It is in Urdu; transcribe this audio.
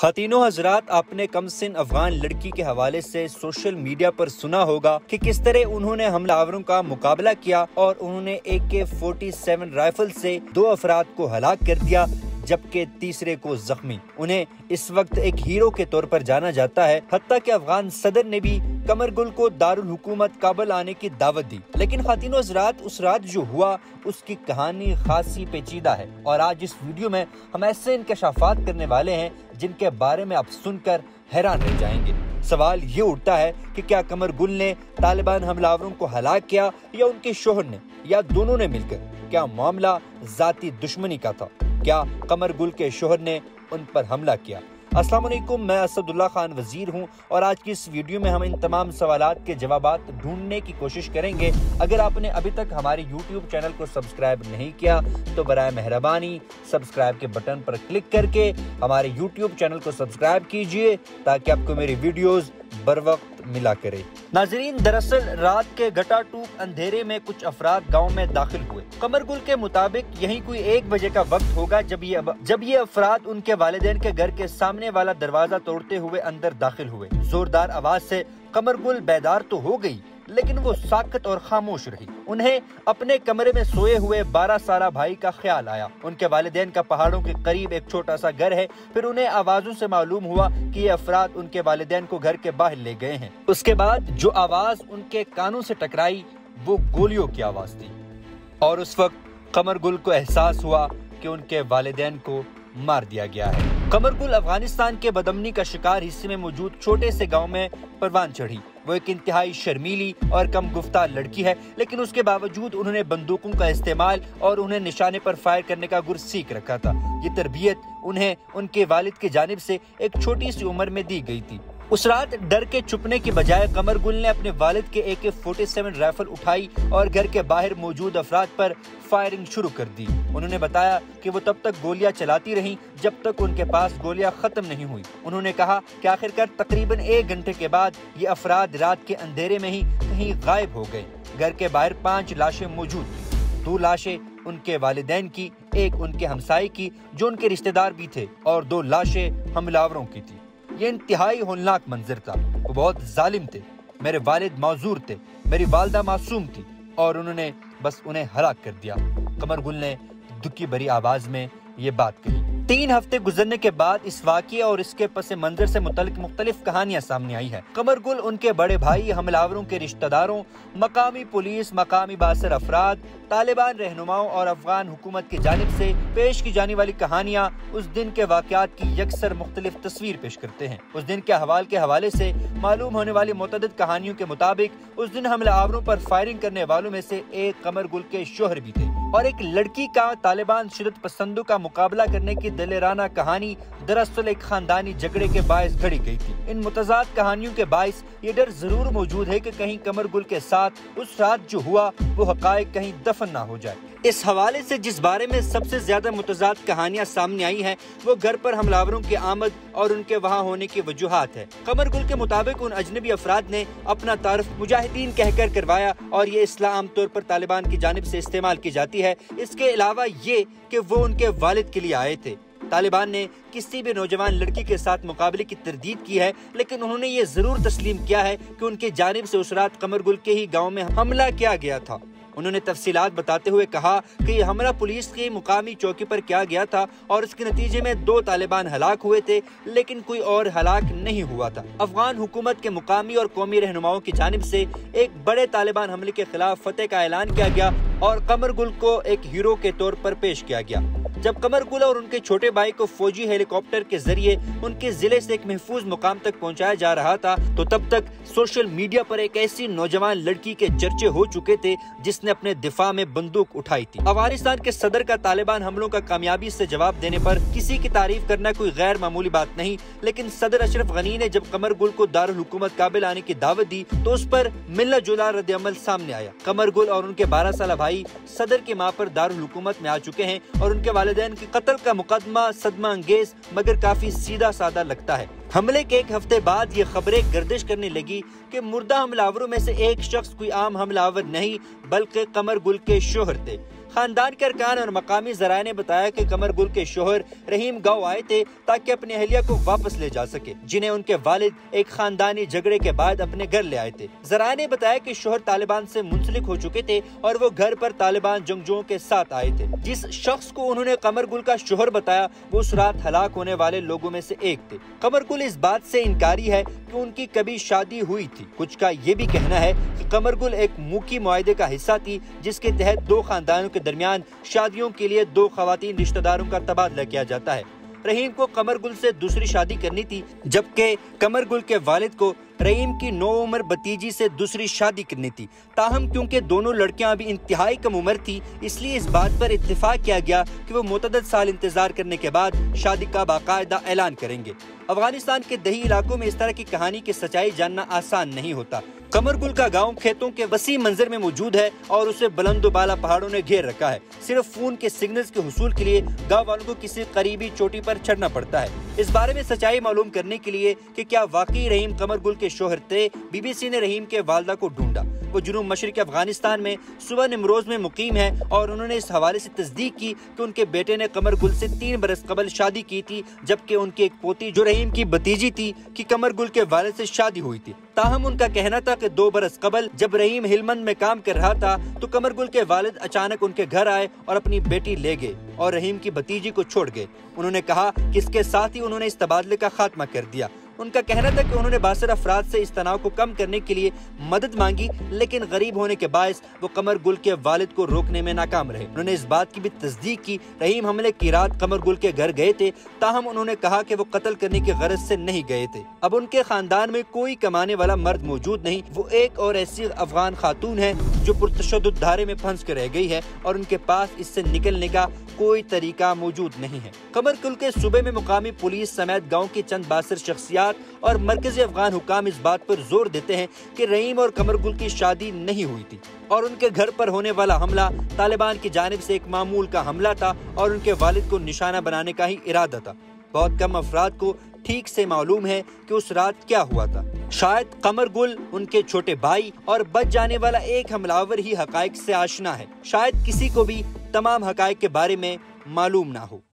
خواتینوں حضرات، آپ نے کم سن افغان لڑکی کے حوالے سے سوشل میڈیا پر سنا ہوگا کہ کس طرح انہوں نے حملہ آوروں کا مقابلہ کیا اور انہوں نے AK-47 رائفل سے 2 افراد کو ہلاک کر دیا جبکہ تیسرے کو زخمی۔ انہیں اس وقت ایک ہیرو کے طور پر جانا جاتا ہے، حتیٰ کہ افغان صدر نے بھی قمر گل کو دارالحکومت کابل آنے کی دعوت دی۔ لیکن خواتین و حضرات، اس رات جو ہوا اس کی کہانی خاصی پیچیدہ ہے، اور آج اس ویڈیو میں ہم ایسے انکشافات کرنے والے ہیں جن کے بارے میں آپ سن کر حیران رہ جائیں گے۔ سوال یہ اٹھتا ہے کہ کیا قمر گل نے طالبان حملہ آوروں کو ہلاک کیا یا ان کے شوہر نے، یا دونوں نے مل کر؟ کیا معاملہ ذاتی دشمنی کا تھا؟ کیا قمر گل کے شوہر نے ان پر حملہ کیا؟ السلام علیکم، میں اسد اللہ خان وزیر ہوں، اور آج کی اس ویڈیو میں ہم ان تمام سوالات کے جوابات ڈھونڈنے کی کوشش کریں گے۔ اگر آپ نے ابھی تک ہمارے یوٹیوب چینل کو سبسکرائب نہیں کیا تو برائے مہربانی سبسکرائب کے بٹن پر کلک کر کے ہمارے یوٹیوب چینل کو سبسکرائب کیجئے تاکہ آپ کو میری ویڈیوز بر وقت ملا کرے۔ ناظرین، دراصل رات کے گھٹا ٹوپ اندھیرے میں کچھ افراد گاؤں میں داخل ہوئے۔ قمر گل کے مطابق یہی کوئی 1 بجے کا وقت ہوگا جب یہ افراد ان کے والدین کے گھر کے سامنے والا دروازہ توڑتے ہوئے اندر داخل ہوئے۔ زوردار آواز سے قمر گل بیدار تو ہو گئی، لیکن وہ ساکت اور خاموش رہی۔ انہیں اپنے کمرے میں سوئے ہوئے 12 سالہ بھائی کا خیال آیا۔ ان کے والدین کا پہاڑوں کے قریب ایک چھوٹا سا گھر ہے۔ پھر انہیں آوازوں سے معلوم ہوا کہ یہ افراد ان کے والدین کو گھر کے باہر لے گئے ہیں۔ اس کے بعد جو آواز ان کے کانوں سے ٹکرائی وہ گولیوں کی آواز تھی، اور اس وقت قمر گل کو احساس ہوا کہ ان کے والدین کو مار دیا گیا ہے۔ قمر گل افغانستان کے بدامنی کا شکار حصے میں موجود چھوٹے سے گاؤں میں پروان چڑھی۔ وہ ایک انتہائی شرمیلی اور کم گفتار لڑکی ہے، لیکن اس کے باوجود انہوں نے بندوقوں کا استعمال اور انہیں نشانے پر فائر کرنے کا گر سیکھ رکھا تھا۔ یہ تربیت انہیں ان کے والد کی جانب سے ایک چھوٹی سی عمر میں دی گئی تھی۔ اس رات ڈر کے چھپنے کی بجائے قمر گل نے اپنے والد کے AK-47 رائفل اٹھائی اور گھر کے باہر موجود افراد پر فائرنگ شروع کر دی۔ انہوں نے بتایا کہ وہ تب تک گولیاں چلاتی رہیں جب تک ان کے پاس گولیاں ختم نہیں ہوئی۔ انہوں نے کہا کہ آخرکار تقریباً 1 گھنٹے کے بعد یہ افراد رات کے اندھیرے میں ہی کہیں غائب ہو گئے۔ گھر کے باہر 5 لاشیں موجود تھیں، 2 لاشیں ان کے والدین کی، 1 ان کے ہمسائے کی جو ان کے رشتہ دار بھی تھے، اور 2 لاشیں حملہ آوروں کی تھی۔ یہ انتہائی ہولناک منظر تھا۔ وہ بہت ظالم تھے۔ میرے والد معذور تھے، میری والدہ معصوم تھی، اور انہوں نے بس انہیں ہلاک کر دیا۔ قمر گل نے دکھی بھری آواز میں یہ بات کہی۔ 3 ہفتے گزرنے کے بعد اس واقعے اور اس کے پس منظر سے متعلق مختلف کہانیاں سامنے آئی ہیں۔ قمر گل، ان کے بڑے بھائی، حملہ آوروں کے رشتہ داروں، مقامی پولیس، مقامی بااثر افراد، طالبان رہنماؤں اور افغان حکومت کی جانب سے پیش کی جانے والی کہانیاں اس دن کے واقعات کی یکسر مختلف تصویر پیش کرتے ہیں۔ اس دن کے احوال کے حوالے سے معلوم ہونے والی متعدد کہانیوں کے مطابق اس دن حملہ آوروں پر فائرنگ کرنے والوں میں سے ایک قمر گل کے شوہر بھی تھے، اور ایک لڑکی کا طالبان شدت پسندوں کا مقابلہ کرنے کی دلیرانہ کہانی دراصل ایک خاندانی جھگڑے کے باعث گھڑی گئی تھی۔ ان متضاد کہانیوں کے باعث یہ ڈر ضرور موجود ہے کہ کہیں قمر گل کے ساتھ اس رات جو ہوا وہ حقائق کہیں دفن نہ ہو جائے۔ اس حوالے سے جس بارے میں سب سے زیادہ متضاد کہانیاں سامنے آئی ہیں وہ گھر پر حملہ آوروں کی آمد اور ان کے وہاں ہونے کی وجوہات ہے۔ قمر گل کے مطابق ان اجنبی افراد نے اپنا تعارف مجاہدین کہہ کر کروایا، اور یہ اصطلاح عام طور پر طالبان کی جانب سے استعمال کی جاتی ہے۔ اس کے علاوہ یہ کہ وہ ان کے والد کے لیے آئے تھے۔ طالبان نے کسی بھی نوجوان لڑکی کے ساتھ مقابلے کی تردید کی ہے، لیکن انہوں نے یہ ضرور تسلیم کیا ہے کہ ان کی جانب سے اس رات قمر گل کے ہی گاؤں میں حملہ کیا گیا تھا۔ انہوں نے تفصیلات بتاتے ہوئے کہا کہ یہ حملہ پولیس کی مقامی چوکی پر کیا گیا تھا، اور اس کے نتیجے میں 2 طالبان ہلاک ہوئے تھے، لیکن کوئی اور ہلاک نہیں ہوا تھا۔ افغان حکومت کے مقامی اور قومی رہنماؤں کی جانب سے ایک بڑے طالبان حملے کے خلاف فتح کا اعلان کیا گیا اور قمر گل کو ایک ہیرو کے طور پر پیش کیا گیا۔ جب قمر گل اور ان کے چھوٹے بھائی کو فوجی ہیلی کاپٹر کے ذریعے ان کے ضلع سے ایک محفوظ مقام تک پہنچایا جا رہا تھا تو تب تک سوشل میڈیا پر ایک ایسی نوجوان لڑکی کے چرچے ہو چکے تھے جس نے اپنے دفاع میں بندوق اٹھائی تھی۔ افغانستان کے صدر کا طالبان حملوں کا کامیابی سے جواب دینے پر کسی کی تعریف کرنا کوئی غیر معمولی بات نہیں، لیکن صدر اشرف غنی نے جب قمر گل کو دارالحکومت کابل آنے کی دعوت دی تو اس پر ملنا جلا رد عمل سامنے آیا۔ قمر گل اور ان کے 12 سالہ بھائی صدر کی ماں پر دارالحکومت میں آ چکے ہیں، اور ان کے والدین کے قتل کا مقدمہ صدمہ انگیز مگر کافی سیدھا سادہ لگتا ہے۔ حملے کے 1 ہفتے بعد یہ خبریں گردش کرنے لگی کہ مردہ حملہ آوروں میں سے ایک شخص کوئی عام حملہ آور نہیں بلکہ قمر گل کے شوہر تھے۔ خاندان کے ارکان اور مقامی ذرائع نے بتایا کہ قمر گل کے شوہر رحیم گاؤں آئے تھے تاکہ اپنی اہلیہ کو واپس لے جا سکے، جنہیں ان کے والد ایک خاندانی جھگڑے کے بعد اپنے گھر لے آئے تھے۔ ذرائع نے بتایا کہ شوہر طالبان سے منسلک ہو چکے تھے اور وہ گھر پر طالبان جنگجوؤں کے ساتھ آئے تھے۔ جس شخص کو انہوں نے قمر گل کا شوہر بتایا وہ اس رات ہلاک ہونے والے لوگوں میں سے ایک تھے۔ قمر گل اس بات سے انکاری ہے کہ ان کی کبھی شادی ہوئی تھی۔ کچھ کا یہ بھی کہنا ہے کہ قمر گل ایک موکی معاہدے کا حصہ تھی جس کے تحت دو خاندانوں کے درمیان شادیوں کے لیے دو خواتین رشتہ داروں کا تبادلہ کیا جاتا ہے۔ رحیم کو قمر گل سے دوسری شادی کرنی تھی، جبکہ قمر گل کے والد کو رحیم کی نوعمر بھتیجی سے دوسری شادی کرنی تھی۔ تاہم کیونکہ دونوں لڑکیاں ابھی انتہائی کم عمر تھی، اس لیے اس بات پر اتفاق کیا گیا کہ وہ متعدد سال انتظار کرنے کے بعد شادی کا باقاعدہ اعلان کریں گے۔ افغانستان کے دیہی علاقوں میں اس طرح کی کہانی کی سچائی جاننا آسان نہیں ہوتا۔ قمر گل کا گاؤں کھیتوں کے وسیع منظر میں موجود ہے اور اسے بلند و بالا پہاڑوں نے گھیر رکھا ہے۔ صرف فون کے سگنلز کے حصول کے لیے گاؤں والوں کو کسی قریبی چوٹی پر چڑھنا پڑتا ہے۔ اس بارے میں سچائی معلوم کرنے کے لیے کہ کیا واقعی رحیم قمر گل کے شوہر تھے، بی بی سی نے رحیم کے والدہ کو ڈھونڈا۔ وہ جنوب مشرق افغانستان میں صوبہ نیمروز میں مقیم ہے اور انہوں نے اس حوالے سے تصدیق کی کہ ان کے بیٹے نے قمر گل سے 3 برس قبل شادی کی تھی، جبکہ ان کی ایک پوتی جو رحیم کی بھتیجی تھی کی قمر گل کے والد سے شادی ہوئی تھی۔ تاہم ان کا کہنا تھا کہ 2 برس قبل جب رحیم ہلمند میں کام کر رہا تھا تو قمر گل کے والد اچانک ان کے گھر آئے اور اپنی بیٹی لے گئے اور رحیم کی بھتیجی کو چھوڑ گئے۔ انہوں نے کہا کہ اس کے ساتھ ہی انہوں نے اس تبادلے کا خاتمہ کر دیا۔ ان کا کہنا تھا کہ انہوں نے باثر افراد سے اس تناؤ کو کم کرنے کے لیے مدد مانگی، لیکن غریب ہونے کے باعث وہ قمر گل کے والد کو روکنے میں ناکام رہے۔ انہوں نے اس بات کی بھی تصدیق کی رحیم حملے کی رات قمر گل کے گھر گئے تھے، تاہم انہوں نے کہا کہ وہ قتل کرنے کی غرض سے نہیں گئے تھے۔ اب ان کے خاندان میں کوئی کمانے والا مرد موجود نہیں، وہ ایک اور ایسی افغان خاتون ہے جو پرتشدد دھارے میں پھنس کر رہ گئی ہے اور ان کے پاس اس سے نکلنے کا کوئی طریقہ موجود نہیں ہے۔ قمر گل کے صوبے میں مقامی پولیس سمیت گاؤں کی چند باثر شخصیات اور مرکزی افغان حکام اس بات پر زور دیتے ہیں کہ رحیم اور قمر گل کی شادی نہیں ہوئی تھی اور ان کے گھر پر ہونے والا حملہ طالبان کی جانب سے ایک معمول کا حملہ تھا اور ان کے والد کو نشانہ بنانے کا ہی ارادہ تھا۔ بہت کم افراد کو ٹھیک سے معلوم ہے کہ اس رات کیا ہوا تھا۔ شاید قمر گل، ان کے چھوٹے بھائی اور بچ جانے والا ایک حملہ آور ہی حقائق سے آشنا ہے۔ شاید کسی کو بھی تمام حقائق کے بارے میں معلوم نہ ہو۔